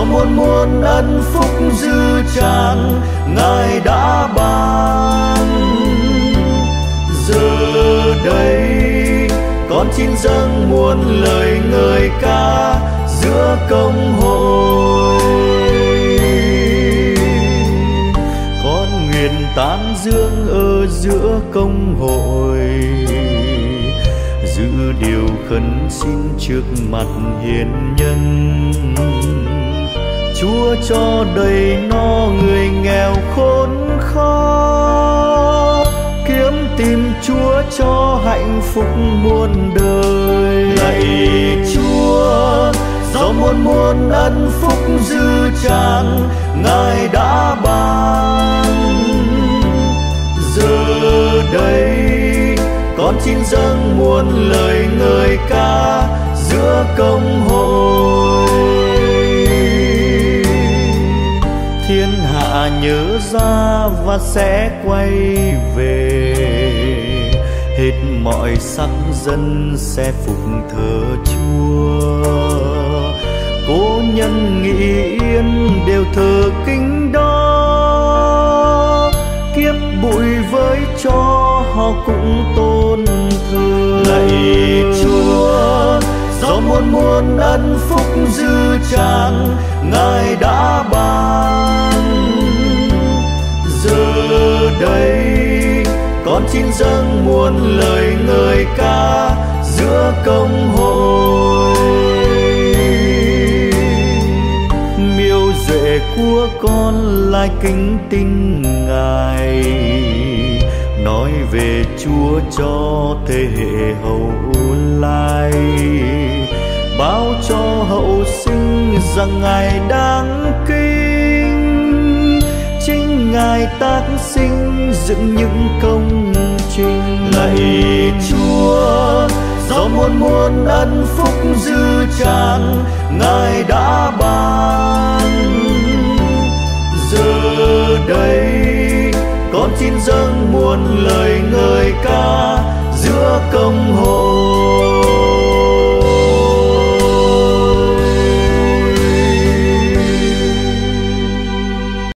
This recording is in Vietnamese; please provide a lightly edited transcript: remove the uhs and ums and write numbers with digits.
do muôn muôn ân phúc dư tràn Ngài đã ban. Giờ đây con xin dâng muôn lời ngợi ca giữa công hội. Con nguyện tán dương ở giữa công hội, giữ điều khấn xin trước mặt hiền nhân. Chúa cho đầy no người nghèo khốn khó, kiếm tìm Chúa cho hạnh phúc muôn đời. Lạy Chúa, do muôn muôn ân phúc dư tràn Ngài đã ban. Giờ đây con xin dâng muôn lời ngợi ca giữa công hội. Thiên hạ nhớ ra và sẽ quay về, hết mọi sắc dân sẽ phục thờ Chúa. Cố nhân nghị yên đều thờ kính đó, kiếp bụi với cho họ cũng tôn thờ. Lạy Chúa, do muôn muôn ân phúc dư tràn Ngài đã ban. Giờ đây con xin dâng muôn lời ngợi ca giữa công hội. Miêu duệ của con lại kính tin Ngài, nói về Chúa cho thế hệ hậu lai. Báo cho hậu sinh rằng Ngài đáng kính, chính Ngài tác sinh dựng những công trình. Lạy Chúa, do muôn muôn ân phúc dư tràn Ngài đã ban. Giờ đây con xin dâng muôn lời ngợi ca giữa công